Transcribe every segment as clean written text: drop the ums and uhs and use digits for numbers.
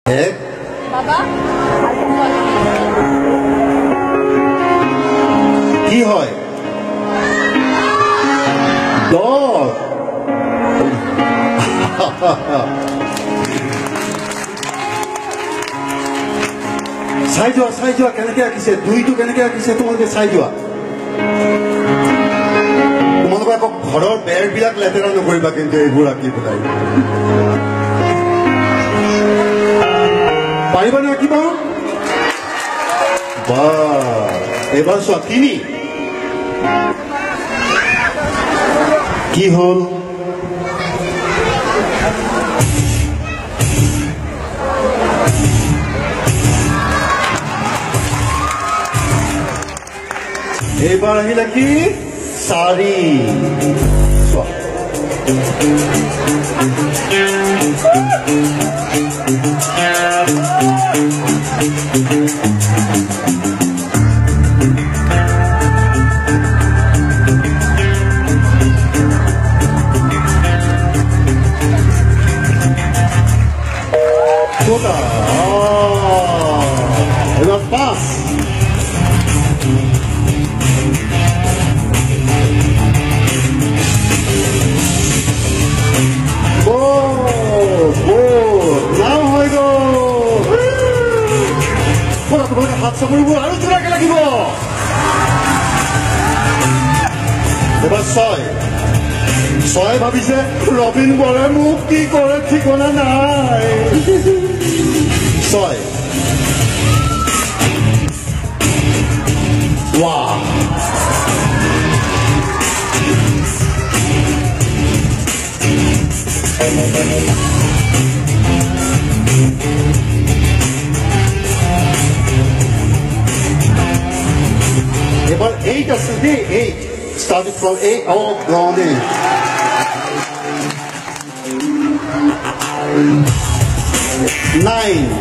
বাবা কি হয় দহ চাই যোৱা কেনেকে আঁকিছে দুইটো কেনেকে আঁকিছে তোমালোকে চাই যোৱা তোমালোকে আকৌ ঘৰৰ বেৰবিলাক লেতেৰা নকৰিবা কিন্তু এইবোৰ আঁকি পেলাই পাৰিবা নে আঁকিবা বা এবাৰ চোৱা তিনি কি হ'ল এইবাৰ আহিলে কি চাৰি এবার পাঁচ নাম হৈ গ'ল তোমাকে হাত চাপৰিবোৰ আৰু জোৰাকে লাগিব এবাৰ ছয় ভাবিছে ৰবীন বৰে মোক কি কৰে ঠিকনা নাই ছয় wow এবার 8 আছে they 8 starting from 8 all gone in 9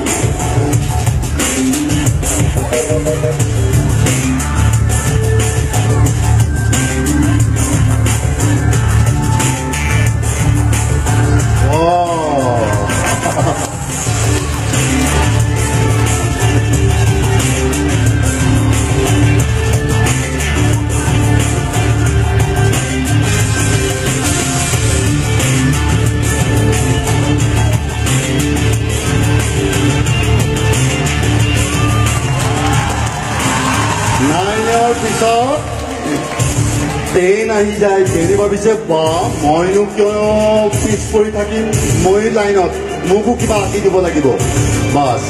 train আহি যায় ট্ৰেইনে ভাবিছে বা মইনো কিয় পিছ পৰি থাকিম মই লাইনত মোকো কিবা আঁকি দিব লাগিব বাছ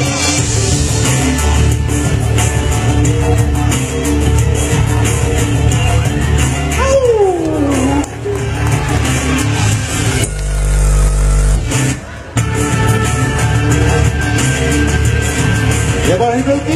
এবাৰ আহি গ'ল কি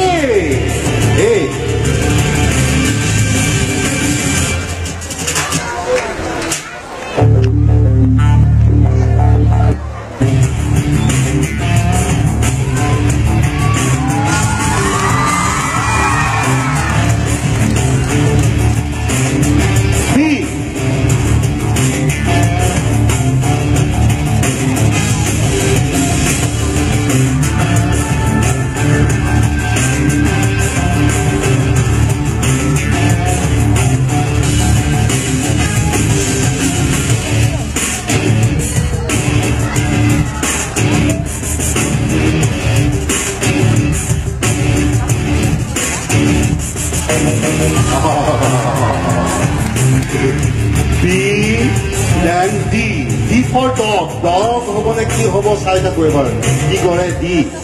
B then D. D for dog. Dog hobo ne ki hobo sai ta kore bar. Ki kore D.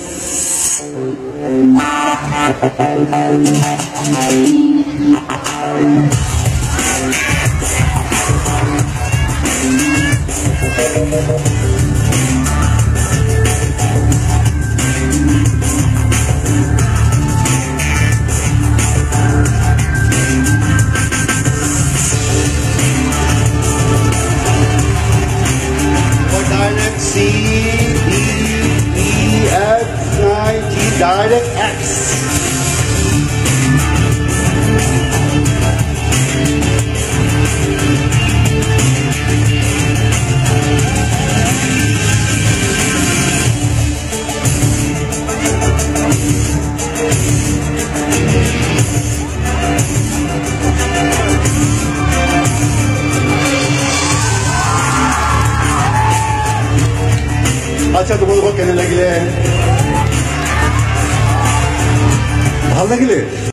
C, D, E, F, I, G, direct X. আচ্ছা তোমালোকক কেনে লাগিলে ভাল লাগিলে